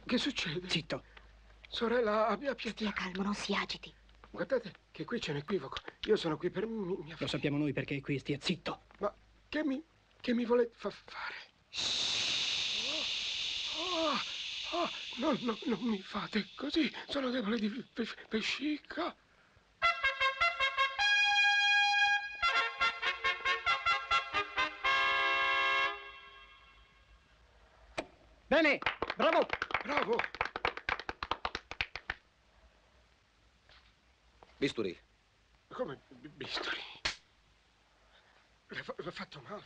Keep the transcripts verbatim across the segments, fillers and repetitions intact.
Che succede? Zitto. Sorella, abbia pietà. Stia calmo, non si agiti. Guardate che qui c'è un equivoco. Io sono qui per mi, mia figlia. Lo sappiamo noi perché è qui, stia zitto. Ma che mi, che mi vuole fa fare? Oh, oh, oh, no, no, non mi fate così. Sono debole di vescica. Bene, bravo. Bravo. Bisturi. Come bisturi? L'ha fatto male.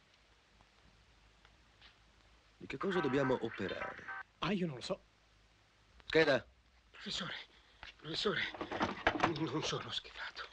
Di che cosa dobbiamo operare? Ah, io non lo so. Scheda. Professore, professore, non sono schedato.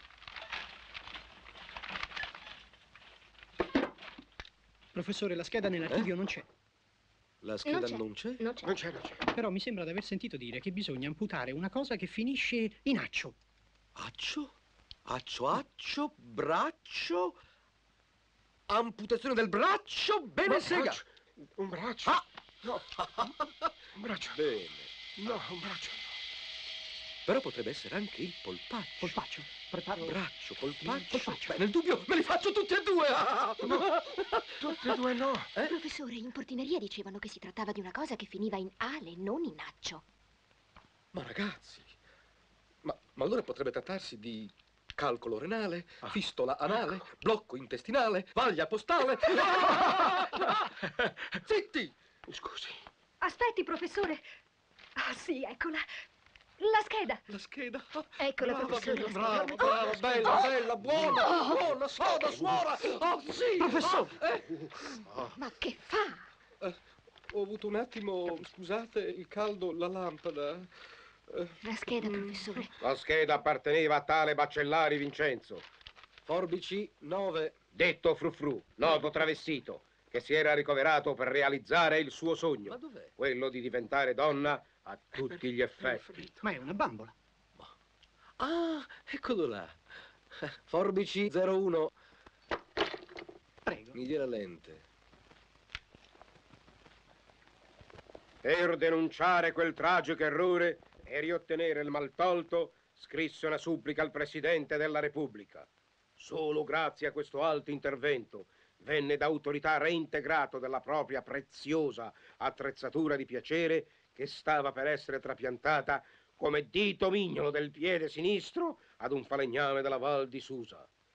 Professore, la scheda nell'archivio Eh? non c'è. La scheda non c'è? Non c'è. Non c'è, non c'è. Però mi sembra di aver sentito dire che bisogna amputare una cosa che finisce in accio. Accio? Accio, accio, braccio. Amputazione del braccio. Bene, Ma sega. braccio, un braccio? Ah! No, un braccio. Bene. No, un braccio no. Però potrebbe essere anche il polpaccio. Polpaccio, preparo. Braccio, polpaccio. Polpaccio. Beh, nel dubbio me li faccio tutti e due. Ah! No, tutti e due no. Eh? Professore, in portineria dicevano che si trattava di una cosa che finiva in ale, non in accio. Ma ragazzi, ma, ma allora potrebbe trattarsi di calcolo renale, Ah. fistola anale, blocco intestinale, vaglia postale. Zitti! Scusi. Aspetti, professore. Ah, sì, eccola. La scheda. La scheda. Eccola, Brava, professore, la brava, scheda. brava, bella, bella, buona, buona, soda, suora. Oh, sì. Professore. Ah, eh, Ma che fa? eh, ho avuto un attimo, scusate, il caldo, la lampada. Eh, La scheda, professore. La scheda apparteneva a tale Bacellari Vincenzo, forbici nove. detto Frufru, noto travestito, che si era ricoverato per realizzare il suo Ma sogno, dov'è? quello di diventare donna a tutti gli effetti. Ma è una bambola. Ah, eccolo là. Forbici zero uno. Prego. Mi dia la lente. Per denunciare quel tragico errore e riottenere il maltolto, scrisse una supplica al Presidente della Repubblica. Solo grazie a questo alto intervento venne da autorità reintegrato della propria preziosa attrezzatura di piacere che stava per essere trapiantata come dito mignolo del piede sinistro ad un falegname della Val di Susa.